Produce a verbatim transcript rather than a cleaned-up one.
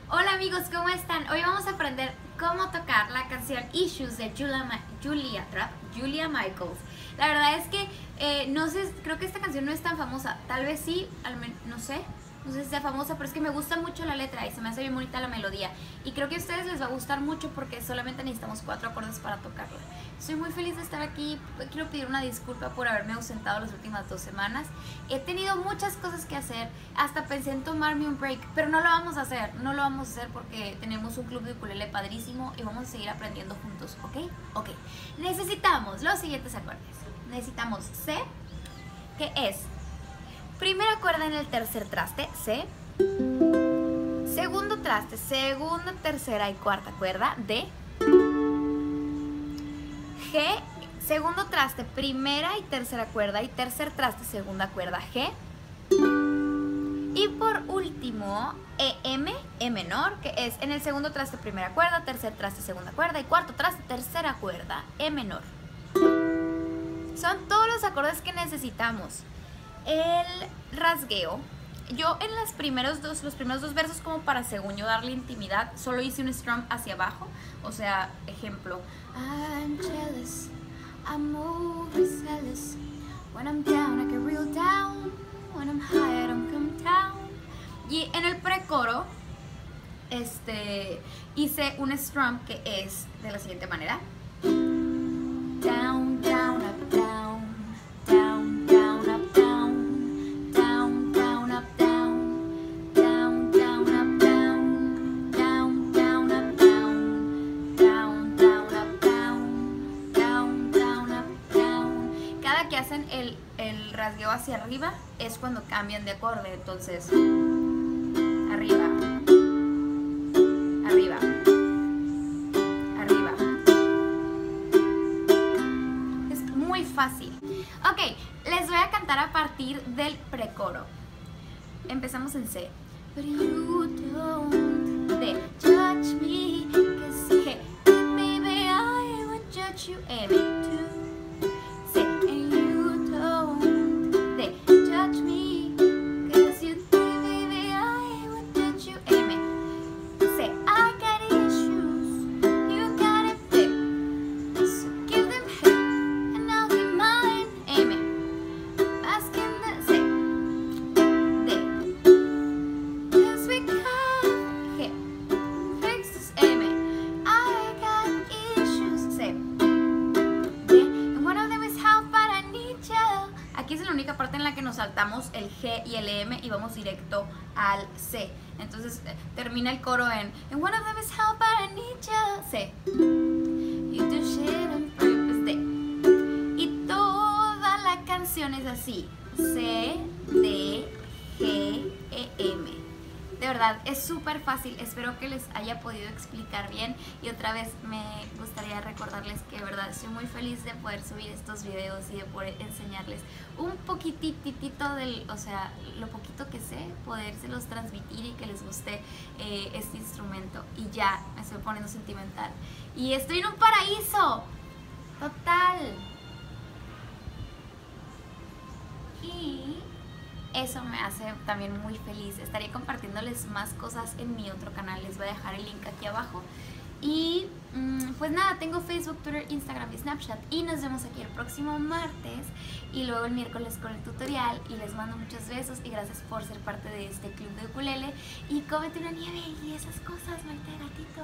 Hola amigos, ¿cómo están? Hoy vamos a aprender cómo tocar la canción Issues de Julia, Ma Julia, Julia Michaels. La verdad es que eh, no sé, creo que esta canción no es tan famosa. Tal vez sí, al menos, no sé, no sé si sea famosa, pero es que me gusta mucho la letra y se me hace bien bonita la melodía. Y creo que a ustedes les va a gustar mucho porque solamente necesitamos cuatro acordes para tocarla. Estoy muy feliz de estar aquí. Quiero pedir una disculpa por haberme ausentado las últimas dos semanas. He tenido muchas cosas que hacer. Hasta pensé en tomarme un break, pero no lo vamos a hacer. No lo vamos a hacer porque tenemos un club de ukulele padrísimo y vamos a seguir aprendiendo juntos, ¿ok? Ok. Necesitamos los siguientes acordes. Necesitamos C, que es primera cuerda en el tercer traste, C. Segundo traste, segunda, tercera y cuarta cuerda, D. G, segundo traste, primera y tercera cuerda y tercer traste, segunda cuerda, G. Y por último, E, M, E menor, que es en el segundo traste, primera cuerda, tercer traste, segunda cuerda y cuarto traste, tercera cuerda, E menor. Son todos los acordes que necesitamos. El rasgueo, yo en los primeros dos, los primeros dos versos, como para según yo darle intimidad, solo hice un strum hacia abajo. O sea, ejemplo, I'm jealous, I'm overzealous. When I'm down, I get real down. When I'm high, I don't come down. Y en el precoro, este, hice un strum que es de la siguiente manera. Down, down, up, down. Down, down, up, down. Down, down, up, down. Down, down, up, down. Down, down, up, down. Down, down, up, down. Down, down, up, down. Cada que hacen el, el rasgueo hacia arriba es cuando cambian de acorde. Entonces, arriba, arriba, arriba. Es muy fácil. Ok, les voy a cantar a partir del precoro. Empezamos en C. But you don't they judge me, 'cause G. Maybe I would judge you. M, two, C. And you don't they judge me, 'cause you think maybe I would judge you. M, C. I got issues, you got it big, so give them hell and I'll give mine. M, asking the C, D, 'cause we got G, fix this. M, I got issues. C, D, and one of them is how bad I need you. Aquí es la única parte en la que nos saltamos el G y el M y vamos directo al C. Entonces eh, termina el coro en and one of them is how bad I need you. C. You do shit on purpose. D. Y toda la canción es así. C, D, G, E, M. De verdad, es súper fácil. Espero que les haya podido explicar bien. Y otra vez me gustaría recordarles que de verdad estoy muy feliz de poder subir estos videos y de poder enseñarles un poquititito del, o sea, lo poquito que sé, podérselos transmitir y que les guste eh, este instrumento. Y ya, me estoy poniendo sentimental. Y estoy en un paraíso total. Y eso me hace también muy feliz. Estaré compartiéndoles más cosas en mi otro canal. Les voy a dejar el link aquí abajo. Y mmm, pues nada, tengo Facebook, Twitter, Instagram y Snapchat. Y nos vemos aquí el próximo martes y luego el miércoles con el tutorial. Y les mando muchos besos y gracias por ser parte de este club de ukulele. Y cómete una nieve y esas cosas, Maite gatita.